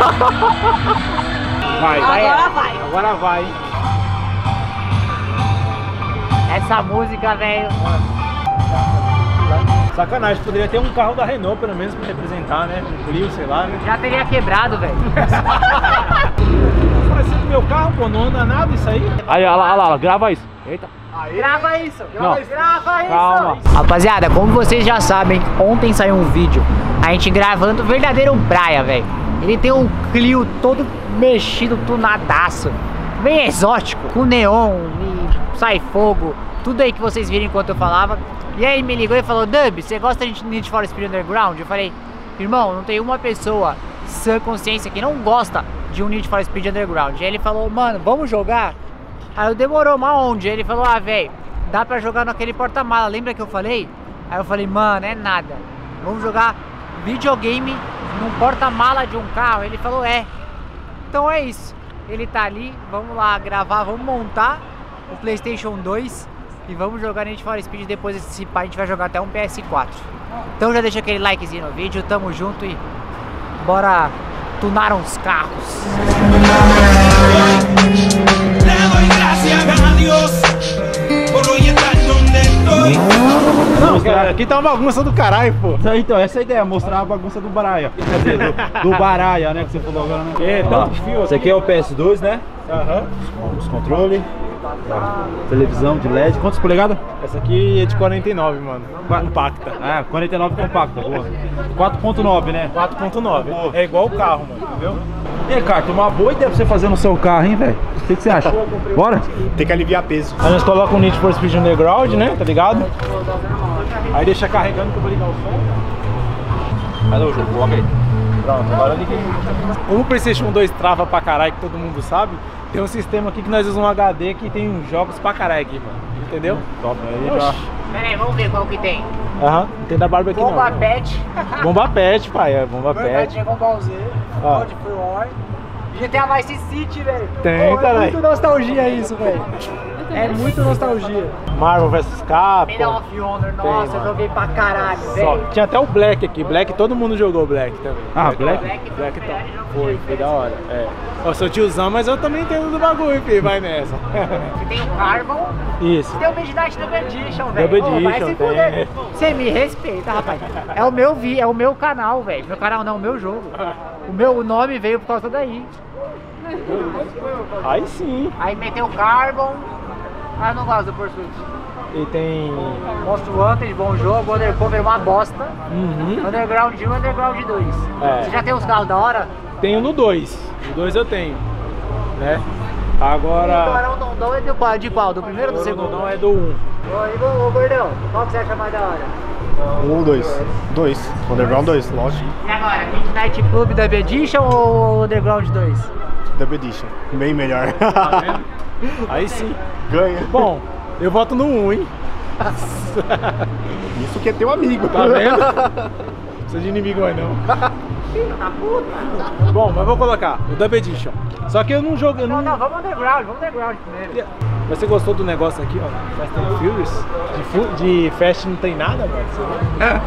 Vai. Agora vai. Agora vai. Essa música, velho. Sacanagem, poderia ter um carro da Renault pelo menos pra representar, né? Um Clio, sei lá, né? Já teria quebrado, velho. Parecendo meu carro, pô, não anda nada isso aí. Aí, olha lá, grava isso. Eita. Grava isso. Não. Grava isso. Calma. Rapaziada, como vocês já sabem, ontem saiu um vídeo a gente gravando o verdadeiro Braia, velho. Ele tem um Clio todo mexido, tunadaço, bem exótico, com neon e sai fogo, tudo aí que vocês viram enquanto eu falava. E aí ele me ligou e falou: Dub, você gosta de Need for Speed Underground? Eu falei: irmão, não tem uma pessoa sã consciência que não gosta de um Need for Speed Underground. E aí ele falou: mano, vamos jogar? Aí eu: demorou, mas onde? Aí ele falou: ah, velho, dá pra jogar naquele porta-mala, lembra que eu falei? Aí eu falei: mano, é nada, vamos jogar videogame num porta-mala de um carro. Ele falou: é. Então é isso, ele tá ali, vamos lá gravar, vamos montar o PlayStation 2 e vamos jogar Need for Speed. Depois desse pá a gente vai jogar até um PS4. Então já deixa aquele likezinho no vídeo, tamo junto e bora tunar uns carros. Não, cara, aqui tá uma bagunça do caralho, pô. Então, essa é a ideia, mostrar a bagunça do Baraia. Quer dizer, do Baraia, né, que você falou agora, né? É, tanto de fio. Esse aqui é o PS2, né? Aham. Os controles. Televisão de LED. Quantas polegadas? Essa aqui é de 49, mano. Compacta. Ah, 49 compacta, boa. 4.9, né? 4.9. É igual o carro, mano, entendeu? E aí, Carto, uma boa ideia pra você fazer no seu carro, hein, velho? O que você acha? Bora? Tem que aliviar peso. Aí nós colocamos o Need for Speed Underground, né? Tá ligado? Aí deixa carregando que eu vou ligar o som. Cadê o jogo? Coloca aí. Pronto, agora eu liguei. Como o PlayStation 2 trava pra caralho, que todo mundo sabe, tem um sistema aqui que nós usamos um HD que tem jogos pra caralho aqui, mano. Entendeu? Top, aí já. Pera aí, vamos ver qual que tem. Aham, não tem da Barbie aqui Bomba não. Pet. Bomba Pet, pai, é Bomba Pet. Dragon Ball Z, Ó. God of War, GTA Vice City, velho. Tem, Pô, é caralho. muito nostalgia isso, velho. É muito nostalgia. Marvel vs Capcom. Medal of Honor, nossa, eu mano. joguei pra caralho, Só. velho. Tinha até o Black aqui. Black, todo mundo jogou Black também. Ah, Black? Black top. Foi da hora. É. Eu sou tiozão, mas eu também entendo do bagulho, filho. Vai nessa. Você tem o Carbon, Isso. tem o Midnight Double Edition, velho. Double Pô, vai Edition, se tem. fuder. Você me respeita, rapaz. É o meu é o meu canal, velho. Meu canal não, o meu jogo. O nome veio por causa daí. Aí sim. Aí meteu o Carbon. Ah, eu não gosto do Pursuit. E tem. Monster Hunter, bom jogo. Undercover, uma bosta. Uhum. Underground 1 e Underground 2. É. Você já tem os carros da hora? Tenho no 2. No 2 eu tenho. Né? O Agora. Barão Dondão é de qual? Do primeiro ou do segundo? Não é do 1. Ô, Gordão, qual que você acha mais da hora? 1 ou 2? 2. Underground 2, lógico. E agora, Midnight Club Double Edition ou Underground 2? Double Edition. Bem melhor. Tá vendo? Aí sim. Ganha. Bom, eu voto no 1, hein? Isso que é teu amigo. Tá vendo? Não precisa de inimigo mais não. Filho da puta! Bom, mas vou colocar o Double Edition. Só que eu não jogo. Não, vamos Underground primeiro. Mas você gostou do negócio aqui, ó? Fast and Furious? De Fast não tem nada, mano? Você vê?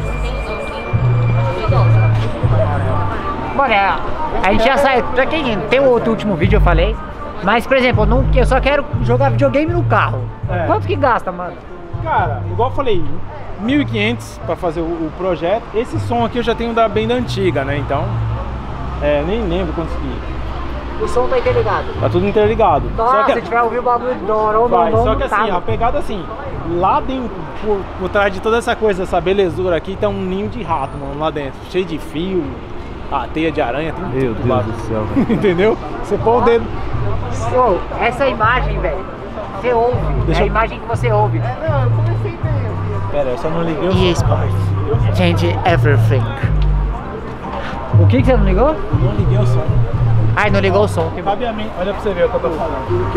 Mano, a gente já sai. Pra quem tem o outro último vídeo eu falei. Mas, por exemplo, eu só quero jogar videogame no carro. É. Quanto que gasta, mano? Cara, igual eu falei, 1.500 pra fazer o projeto. Esse som aqui eu já tenho bem da antiga, né? Então, nem lembro quantos que. O som tá interligado. Tá tudo interligado. Nossa, Só que, se tiver ouvido o bagulho do vai, só que assim, a pegada assim, lá dentro, por trás de toda essa coisa, essa belezura aqui, tá um ninho de rato, mano, lá dentro. Cheio de fio, a teia de aranha, tem Meu tudo lá. Deus do céu, velho. Entendeu? Você põe o dedo. Pô, essa imagem, velho, você ouve. Deixa é a eu- imagem que você ouve. Pera, eu só não liguei o EA som. Sports. Change everything. O que você não ligou? Não liguei o som. Ai, não ligou o som. Cabe a mim, olha pra você ver o que eu tô falando.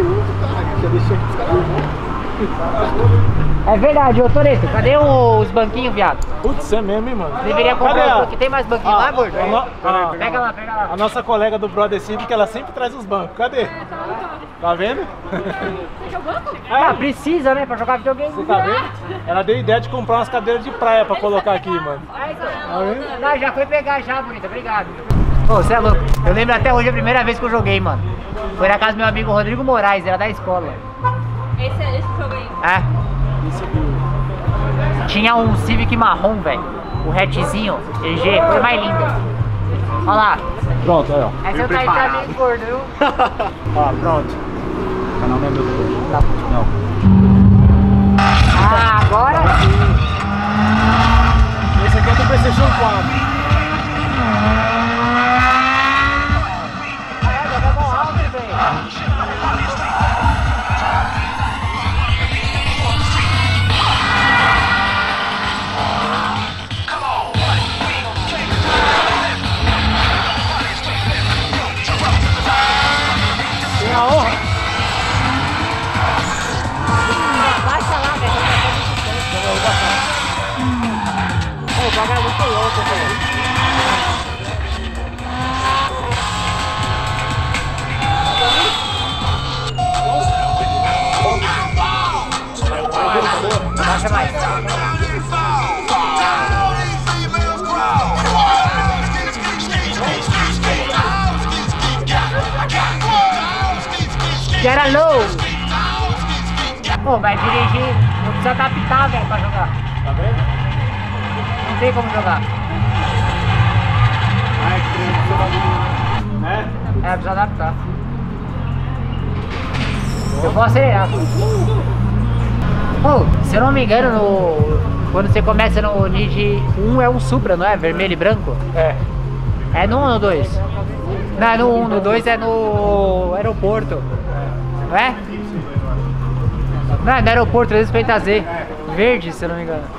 É verdade, ô Toreto, cadê os banquinhos, viado? Putz, é mesmo, hein, mano? Deveria Cadê comprar a- os banquinhos. Tem mais banquinho lá, gordo? Pega lá. Pega lá. A nossa colega do Brother Civic, ela sempre traz os bancos. Cadê? Tá vendo? Ah, precisa, né, pra jogar videogame. Você tá vendo? Ela deu ideia de comprar umas cadeiras de praia pra colocar aqui, mano. Tá vendo? Não, já foi pegar já, bonita, obrigado. Ô, você é louco. Eu lembro até hoje a primeira vez que eu joguei, mano. Foi na casa do meu amigo Rodrigo Moraes, era da escola. Esse jogo aí. É. Tinha um Civic marrom, velho. O hatchzinho, EG, foi mais linda. Olha lá. Pronto, aí, ó. Essa eu tá meio gordo, viu? Ó, pronto. O canal não é meu depois. Não. Ah, agora sim. Esse aqui é do PlayStation 4. Baixa mais. Get low! Pô, mas dirigir não precisa adaptar, velho, pra jogar. Tá vendo? Não tem como jogar. É, precisa adaptar. Eu vou acelerar. Oh, se eu não me engano, quando você começa no Need 1 é um Supra, não é? Vermelho e branco? É. É no 1 ou no 2? Não, é no 1, no 2 é no aeroporto. Não é? Não, é no aeroporto, às vezes feita Z. Verde, se eu não me engano.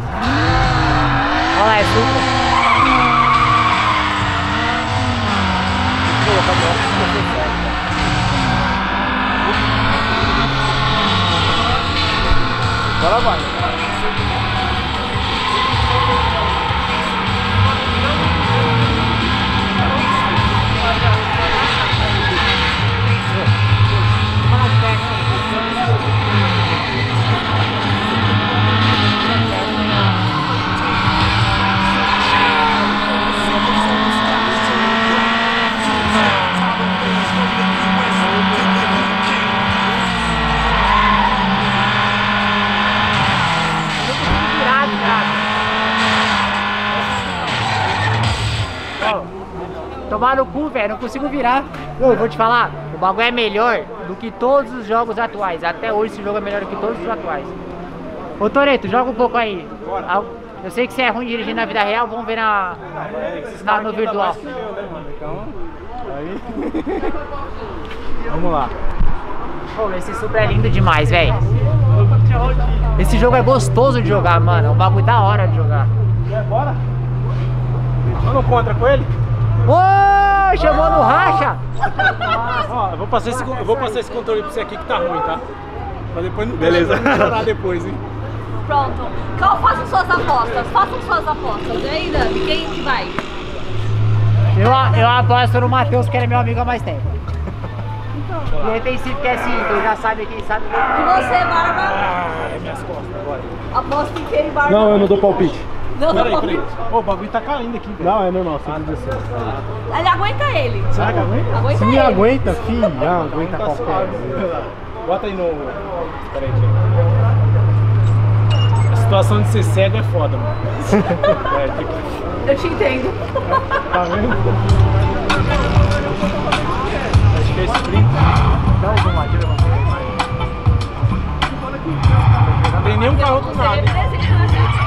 Olha lá, é Supra. Agora vai. Tomar no cu, velho, não consigo virar. Eu vou te falar, o bagulho é melhor do que todos os jogos atuais. Até hoje esse jogo é melhor do que todos os atuais. Ô Toreto, joga um pouco aí. Eu sei que você é ruim dirigindo na vida real, vamos ver no virtual. Então, aí... Vamos lá. Pô, esse Supra é lindo demais, velho. Esse jogo é gostoso de jogar, mano. É um bagulho da hora de jogar. Bora? Vamos contra com ele? Ô, chamou no racha! Ó, eu vou passar esse controle pra você aqui que tá ruim, tá? Pra depois não melhorar depois, hein? Pronto. Então façam suas apostas. Façam suas apostas. E aí, Dani, quem que vai? Eu aposto no Matheus, que ele é meu amigo há mais tempo. E ele tem Civic S, então já sabe quem sabe. E você, Barba? Ah, é minhas costas agora. Aposta em quem, Barba? Não, eu não dou palpite. Não, Peraí. Ô, o bagulho tá caindo aqui, velho. Não, é normal, sempre descer. Ele aguenta ele. Será que aguenta? Aguenta Se me ele. aguenta, filho, aguenta Tá qualquer. suave. Bota aí no... Peraí, a situação de ser cego é foda, mano. Eu te entendo. Tá vendo? Acho que é sprint. Então, vamos lá, deixa eu ver. Não tem nenhum carro com Você nada. representa a gente.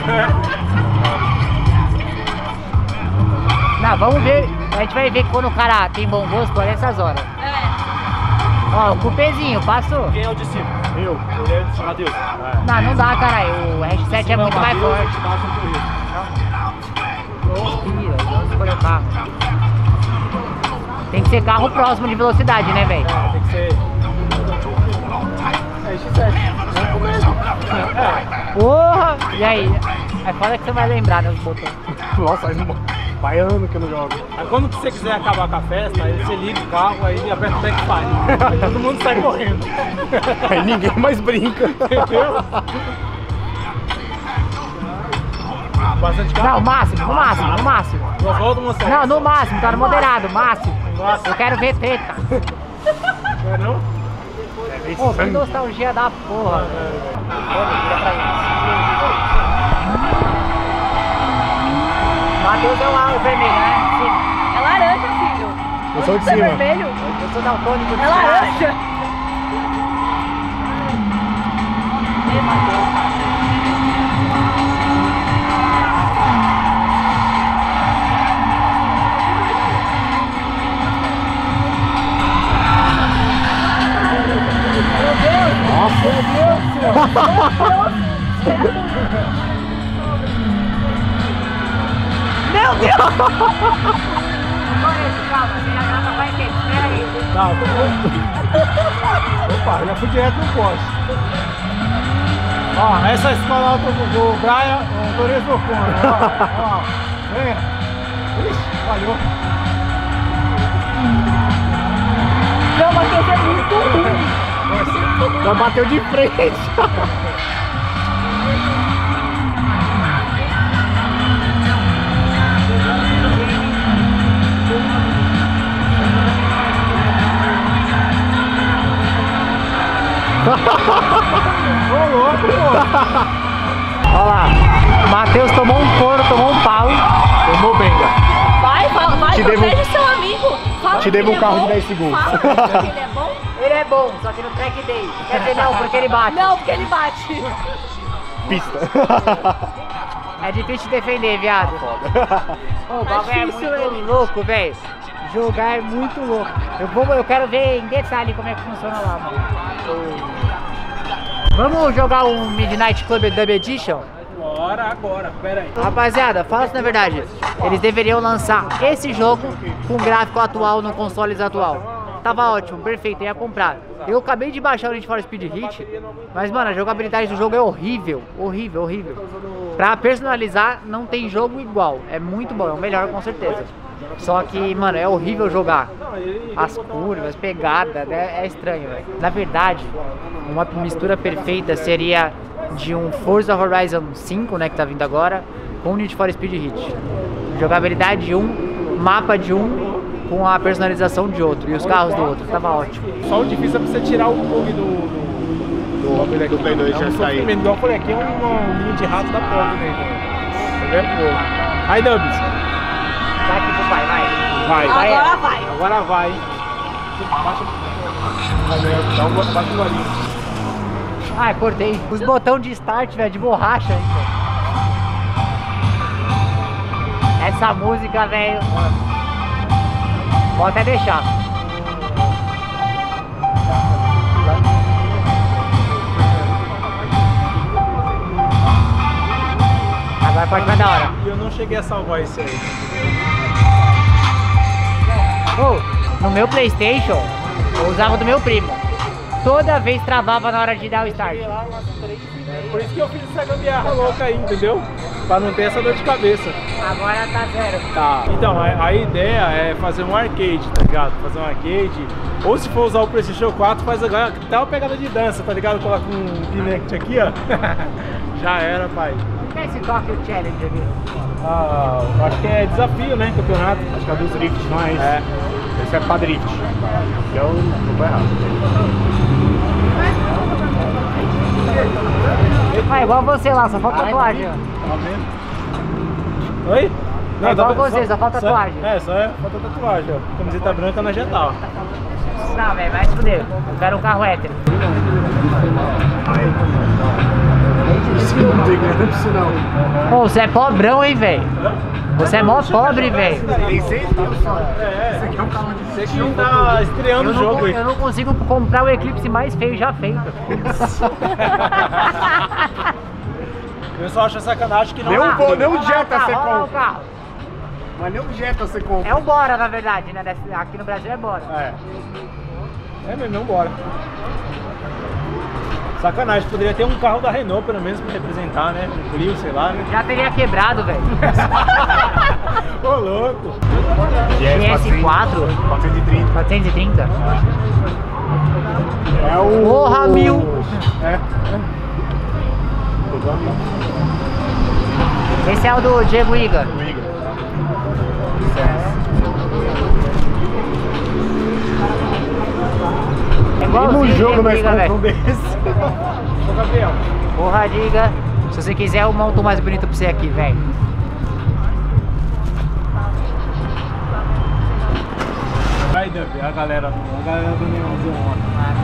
Não, vamos ver. A gente vai ver quando o cara tem bom gosto por essas horas. É. Ó, o cupezinho, passou. Quem é o de cima? Eu. Ele é o de cima. Adeus. Não dá, caralho. O RX-7 é muito mais forte. Respira, vamos escolher o carro. Tem que ser carro próximo de velocidade, né, velho? Tem que ser... É X7. Vamos mesmo. Porra! E aí? É foda que você vai lembrar, né, os botões. Nossa, vai ano que eu não jogo. Aí quando você quiser acabar com a festa, aí você liga o carro, aí aperta o backfire. Aí todo mundo sai correndo. Aí ninguém mais brinca. Entendeu? bastante carro? Não, no máximo. Duas voltas, uma Não, no máximo, tá no moderado, máximo. Máximo. Eu quero ver treta. Não é não? Pô, que nostalgia da porra. Matheus é o vermelho, né? Sim. É laranja, filho. Eu sou de Você é cima. vermelho? Eu sou daltônico. É laranja. Ei, Matheus. Meu Deus! Calma, você já grava mais tempo, espera aí. Tá, tô bom. Opa, já fui direto no poste. Ó, essa escola alta do Brian, o motorista do Fone, ó. Vem. Ixi, falhou. Não, Matheus é muito ruim. Já bateu de frente. Ô, louco, pô. Olha lá, o Matheus tomou um couro, tomou um pau. Tomou benga. Vai, Te devo- protege seu amigo. Fala Te que devo ele um carro é de bom. 10 segundos. Fala que ele é bom. Ele é bom, só que no track day. Quer dizer, não, porque ele bate. Não, porque ele bate. Pista. É difícil de defender, viado. O bagulho é difícil, muito louco, velho. Jogar é muito louco. Eu quero ver em detalhe como é que funciona lá, mano. Vamos jogar um Midnight Club Dub Edition? Bora agora, pera aí. Rapaziada, fala se na verdade. Eles deveriam lançar esse jogo com gráfico atual no consoles atual. Tava ótimo, perfeito, ia comprar. Eu acabei de baixar o Need for Speed Hit, mas mano, a jogabilidade do jogo é horrível, horrível, horrível. Pra personalizar, não tem jogo igual. É muito bom, é o melhor com certeza. Só que, mano, é horrível jogar. As curvas, pegada, né? É estranho, velho. Na verdade, uma mistura perfeita seria de um Forza Horizon 5, né, que tá vindo agora, com Need for Speed Hit. Jogabilidade de um, mapa de um, com a personalização de outro e os carros do outro. Tava ótimo. Só o difícil é pra você tirar o bug do bagulho aqui. Do Play 2 é um já saiu. sofrimento. Igual eu falei aqui, é um ninho de rato da porta, né? Tá vendo? Aí, Dubs. Vai aqui pro pai, vai. Vai. Agora vai. Agora vai. Baixa. Dá um baixa o golinho. Ai, cortei. Os botões de start, velho, de borracha ainda. Essa música, velho. Vou até deixar. Agora pode mais da hora. E eu não cheguei a salvar isso aí. No meu PlayStation, eu usava do meu primo. Toda vez travava na hora de dar o start. Por isso que eu fiz essa gambiarra louca aí, entendeu? Pra não ter essa dor de cabeça. Agora tá zero. Tá. Então, a ideia é fazer um arcade, tá ligado? Fazer um arcade. Ou se for usar o PlayStation 4, faz agora até uma pegada de dança, tá ligado? Coloca um Kinect aqui, ó. Já era, pai. O que é esse Tokyo Challenge aqui? Ah, acho que é desafio, né? Campeonato. Acho que é dos drift, não é isso? É. Esse é pra drift. Eu não tô errado. Ah, igual você lá, só falta tatuagem. ó. Oi? É igual tá- você, só falta tatuagem. Só falta tatuagem, ó. Camiseta branca na já tá, ó. Não, velho, vai se fuder. Eu quero um carro hétero. Não tem grana disso não. Pô, você é pobrão, hein, velho? Você é mó pobre, velho. Tem 6 mil só. Você que não tá estreando o jogo aí. Eu não consigo comprar o Eclipse mais feio já feito. O pessoal acha sacanagem que não. Nem um Olha lá Jetta você olha lá o compra. carro. Mas nem um Jetta você compra. É o Bora, na verdade, né? Aqui no Brasil é Bora. É mesmo, não bora. Sacanagem, poderia ter um carro da Renault pelo menos pra representar, né? Um Clio, sei lá, né? Já teria quebrado, velho. Ô, louco! GS4 430. 430. É o... Porra, 1000. É. Esse é o do Diego Iga. É igual no jogo nós Iga, compramos um desse. Ô, Gabriel. Porra, Diga. Se você quiser, eu monto um mais bonito pra você aqui, velho. Aí, Dub, a galera do Neonzão.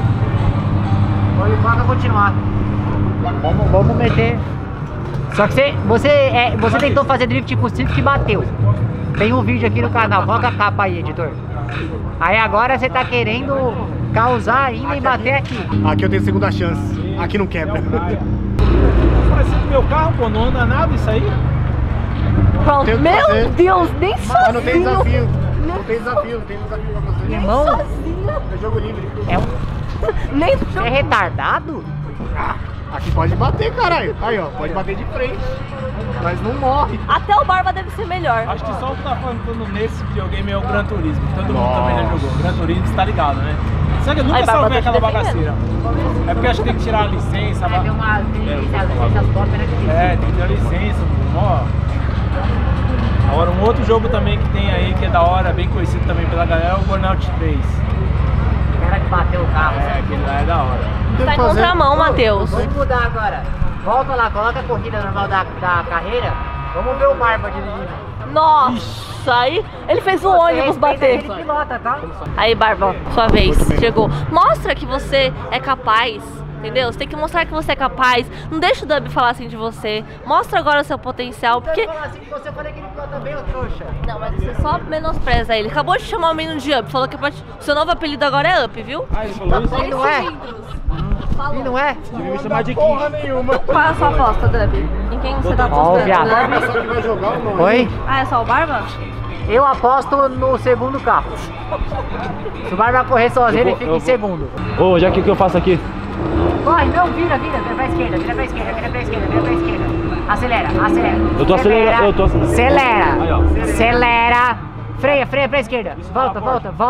Pode continuar. Vamos meter. Só que você tentou fazer drift com o Civic e bateu. Tem um vídeo aqui no canal, coloca a capa aí, editor. Aí agora você tá querendo causar ainda e bater aqui. Aqui eu tenho segunda chance. Aqui não quebra. Parecido meu carro, pô, não anda nada isso aí. Pronto. Tem o que Meu fazer. Deus, nem Mas sozinho. não tem desafio. Não tem desafio pra fazer. Irmão, Sozinho. É jogo livre. Nem você é retardado? Aqui pode bater, caralho. Aí, ó, pode bater de frente. Mas não morre. Até o Barba deve ser melhor. Acho que só o que tá faltando nesse videogame é o Gran Turismo. Todo mundo também já jogou. Gran Turismo, você tá ligado, né? Só que eu nunca Aí, Barba, salvei tá te aquela defendendo. bagaceira. É porque acho que tem que tirar a licença. Tem uma licença top, né? É, tem que tirar a licença, ó. Agora um outro jogo também que tem aí, que é da hora, bem conhecido também pela galera, é o Burnout 3. O cara que bateu o carro. É, aquele lá é da hora. Tá em contramão, Matheus. Vamos mudar agora. Volta lá, coloca a corrida normal da carreira. Vamos ver o Barba dirigindo. Nossa, aí ele fez o ônibus bater. Ele pilota, tá? Aí, Barba, sua vez. Chegou. Mostra que você é capaz. Entendeu? Você tem que mostrar que você é capaz. Não deixa o Dub falar assim de você. Mostra agora o seu potencial. Porque. Eu assim que você falei que ele pilota bem, ô trouxa. Não, mas você só menospreza ele. Acabou de chamar o menino de Up. Falou que o seu novo apelido agora é Up, viu? Ah, ele falou isso? E não é? E não é? Devia me chamar de Kim. Porra nenhuma. Qual é a sua aposta, Dub? Em quem você tá Ó, o apostando? viado. Só que vai jogar ou não? Oi? Ah, é só o Barba? Eu aposto no segundo carro. Se o Barba correr sozinho, ele fica em segundo. Ô, já que eu faço aqui? Corre, não, vira pra esquerda, vira pra esquerda, vira pra esquerda, vira pra esquerda. Acelera, acelera. Eu tô acelerando, eu tô acelerando. Acelera, Aí, ó. acelera. Freia pra esquerda. Volta.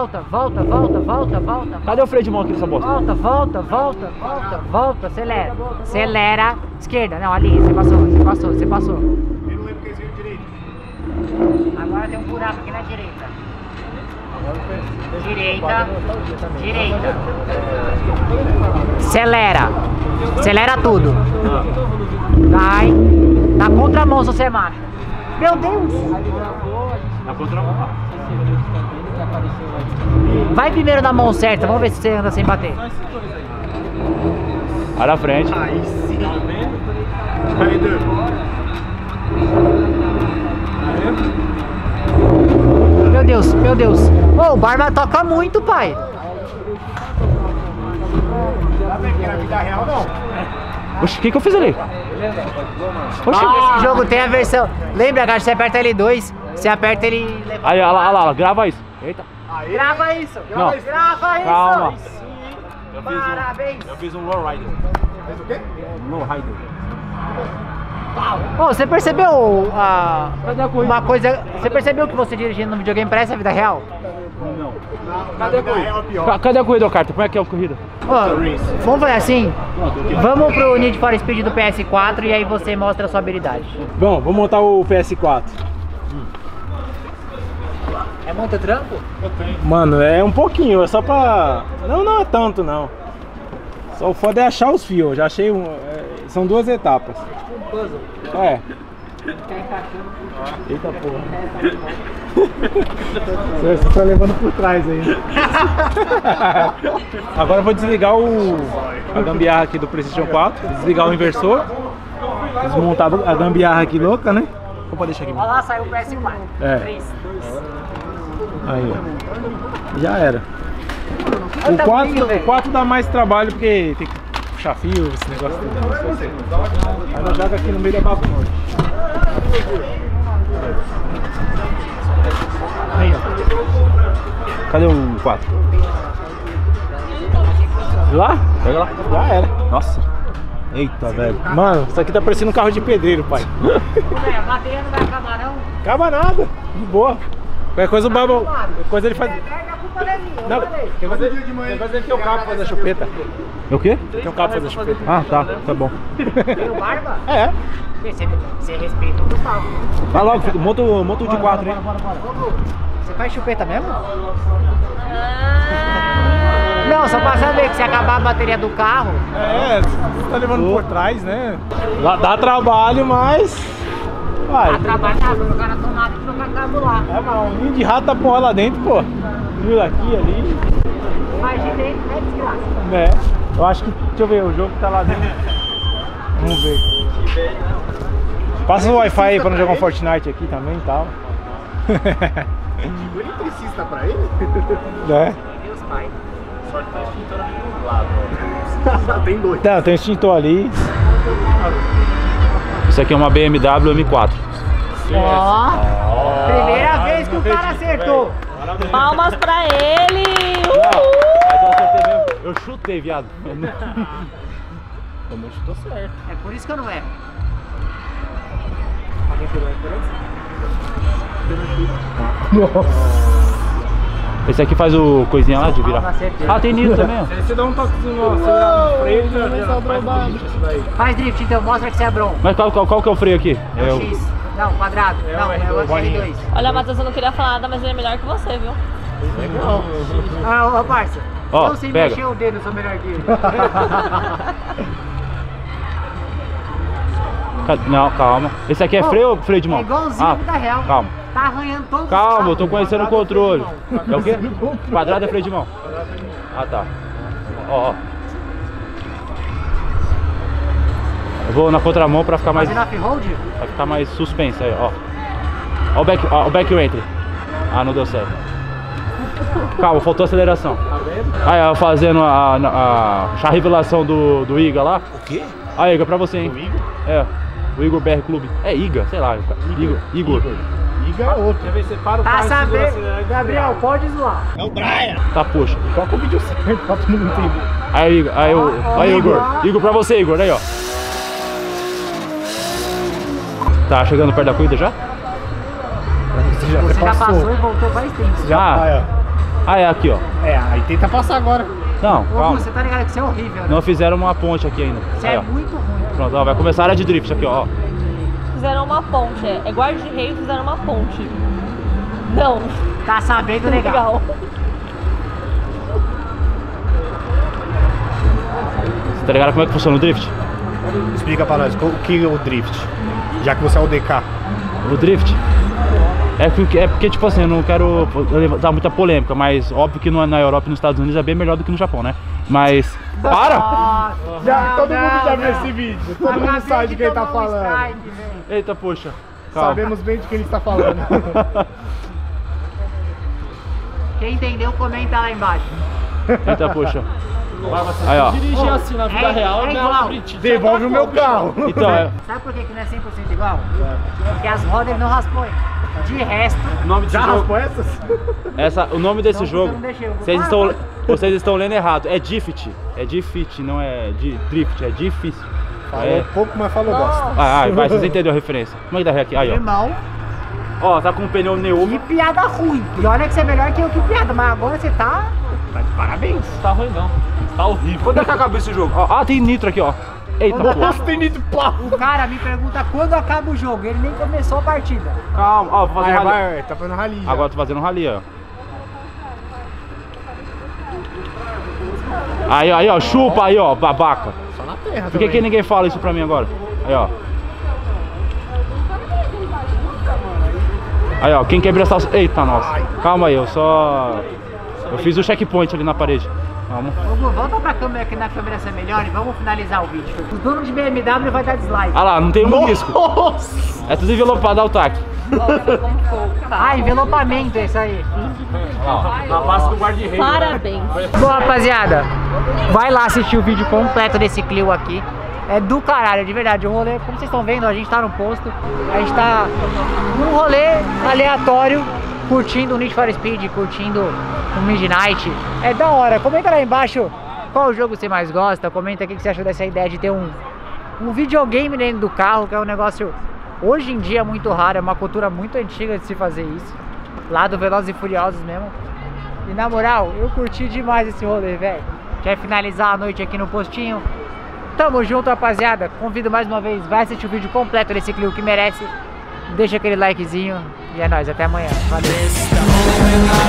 Cadê o freio de mão aqui nessa bosta? Volta, acelera. Acelera. Esquerda, não, ali, você passou. Eu não lembro quem veio direito. Agora tem um buraco aqui na direita. Direita. Acelera tudo. Vai. Na contramão se você é macho. Meu Deus. Na contramão. Vai primeiro na mão certa, vamos ver se você anda sem bater. Olha na frente. Aí sim. Aí, Dub. Meu Deus. Ô, o Barba toca muito, pai. Tá vendo que na vida real não? Oxe, o que eu fiz ali? Oxe. Esse jogo tem a versão. Lembra, cara, você aperta L2, você aperta ele. Aí, olha lá, grava isso. Eita. Aí. Grava isso! Não. Grava isso! Calma. Parabéns! Eu fiz um lowrider. Fez o quê? Lowrider. Ô, você percebeu uma coisa? Você percebeu que você dirigindo no videogame parece a vida real? Cadê a corrida? Cadê a corrida, Carta? Como é que é a corrida? Ô, vamos fazer assim? Vamos pro Need for Speed do PS4 e aí você mostra a sua habilidade. Bom, vou montar o PS4. É muito trampo? Mano, é um pouquinho, é só pra... Não é tanto não. Só o foda é achar os fios, eu já achei são duas etapas. É. Eita porra. Você tá levando por trás aí. Agora eu vou desligar a gambiarra aqui do PlayStation 4, desligar o inversor, desmontar a gambiarra aqui louca, né? Vou deixar aqui. Olha lá, saiu o PS4. É. 3. Aí, ó. Já era. Olha o tamanho, O 4 dá mais trabalho porque tem que puxar fio, esse negócio tudo. Aí nós joga aqui no meio da bagunça. Aí, ó. Cadê o 4? Lá? Pega lá. Já era. Nossa. Eita, velho. Mano, isso aqui tá parecendo um carro de pedreiro, pai. A bateria não vai acabar não? Acaba nada. De boa. Qualquer coisa o Baba. Qualquer coisa ele faz. Pega pro Não, tem que fazer teu cabo pra fazer chupeta. O quê? Tem um cabo pra fazer chupeta. Ah, tá bom. Tem o barba? É. Você respeita o Gustavo. Vai logo, monta o de 4, hein? Você faz chupeta mesmo? Não, só pra saber que se acabar a bateria do carro... É, você tá levando por trás, né? Dá trabalho, mas... vai. Tá trabalhado, o cara tomado e trocar cabo lá. É, mas um ninho de rato tá porra lá dentro, pô. Viu aqui, ali. Mas de dentro é desgraça. É. Eu acho que... deixa eu ver, o jogo tá lá dentro. Vamos ver. Passa o Wi-Fi aí pra não jogar um Fortnite aqui também e tal. Tipo eletricista pra ele? É. Deus pai. Só que tá extintor ali do lado. Tem dois. Tá, tem um extintor ali. Isso aqui é uma BMW M4. Ó, primeira vez que o cara acertou. Palmas pra ele! Mas eu acertei mesmo. Eu chutei, viado. O meu chutou certo. É por isso que eu não erro. Esse aqui faz o coisinha lá de virar. Ah, tem nitro também, ó. Você dá um toquezinho no freio, já faz drift isso daí. Faz drift então, mostra que você é brom. Mas qual que é o freio aqui? É o X. Não, quadrado. Não, é o R2. Olha, Matheus, eu não queria falar nada, mas ele é melhor que você, viu? Legal. Ah, ô parça. Ó, Não sei pega. mexer o dedo, eu sou melhor que ele. Não, calma. Esse aqui é freio ou freio de mão? É igualzinho vida real. Calma. Tá arranhando todos os Calma, carros. eu tô conhecendo o controle. É o quê? Quadrado é freio de mão. Ah, tá. Ó. Eu vou na contramão pra ficar mais... Fazendo off-road? Vai ficar mais suspense aí, ó. Ó o back entry. Ah, não deu certo. Calma, faltou aceleração. Aí, ó, fazendo a revelação do Iga lá. O quê? Ah, Iga, pra você, hein? O Igor? É, o Igor BR Clube. É Iga, sei lá. Igor. Igor é outro. Quer ver, você para o Tá carro e segura o sabendo? acelerador. Gabriel, pode zoar. É o Brian. Tá, puxa. Coloca o vídeo certo pra todo mundo entender. Aí, Igor. Aí, Igor. Igor pra você, Igor. Aí, ó. Tá chegando perto da corrida já? Você já Você já passou e voltou faz tempo. Já. Ah, é aqui, ó. É, aí tenta passar agora. Não, Ô, calma. você tá ligado que você é horrível, né? Não fizeram uma ponte aqui ainda. Você Aí, é ó. muito ruim. Pronto, ó, vai começar a área de drift aqui, ó. Fizeram uma ponte, é guarda-reio, fizeram uma ponte. Não, Tá sabendo legal. Você tá ligado como é que funciona o drift? Explica pra nós, o que é o drift? Já que você é o DK. O drift? É porque, tipo assim, eu não quero dar muita polêmica, mas óbvio que na Europa e nos Estados Unidos é bem melhor do que no Japão, né? Mas... Para! Todo mundo já viu esse vídeo. Todo mundo sabe de quem tá falando. Eita, poxa. Calma. Sabemos bem de quem ele está falando. Quem entendeu, comenta lá embaixo. Eita, poxa. Aí, ó. Dirigir assim na vida real, é não igual. Devolve o meu carro. Então, Sabe por que não é 100% igual? Porque as rodas ele não raspou. De resto, o nome desse Já jogo... raspou essas? O nome desse Não, jogo... eu não deixei, eu vou Vocês estão lendo errado. É Drift. É Drift, não é drift. É difícil. Falou pouco, mas falou bosta. Vai, vocês entenderam a referência. Como é que dá ré aqui? Aí, ó. irmão, Ó, tá com o pneu que Neuma. piada ruim. E olha que você é melhor que eu que piada, mas agora você tá... Tá de parabéns. Tá ruim não. Tá horrível. Quando é que acaba esse jogo? Ó, tem nitro aqui, ó. Eita, pô. Nossa, tem nitro pau. O cara me pergunta quando acaba o jogo, ele nem começou a partida. Calma, ó, vou fazer rally. Vai, tá fazendo rally já. Agora eu tô fazendo rally, ó. Aí, ó, chupa aí, ó, babaca. Só na terra Por que ninguém fala isso pra mim agora? Aí, ó. Aí, ó, quem quer prestar... Eita, nossa. Calma aí, eu fiz o checkpoint ali na parede. Calma. Ô, Gu, volta pra câmera aqui na câmera ser melhor e vamos finalizar o vídeo. Os donos de BMW vai dar dislike. Ah lá, não tem um risco. É tudo envelopado ao taque. Ah, envelopamento é isso aí. Na base do guarda-reio. parabéns. Bom, rapaziada, vai lá assistir o vídeo completo desse Clio aqui. É do caralho, de verdade. O rolê, como vocês estão vendo, a gente tá no posto. A gente tá num rolê aleatório, curtindo o Need for Speed, curtindo o Midnight. É da hora. Comenta lá embaixo qual jogo você mais gosta. Comenta o que você achou dessa ideia de ter um videogame dentro do carro, que é um negócio hoje em dia muito raro. É uma cultura muito antiga de se fazer isso. Lá do Velozes e Furiosos mesmo. E na moral, eu curti demais esse rolê, velho. Já vai finalizar a noite aqui no postinho. Tamo junto, rapaziada. Convido mais uma vez, vai assistir o vídeo completo desse Clio que merece. Deixa aquele likezinho. E é nóis, até amanhã. Valeu.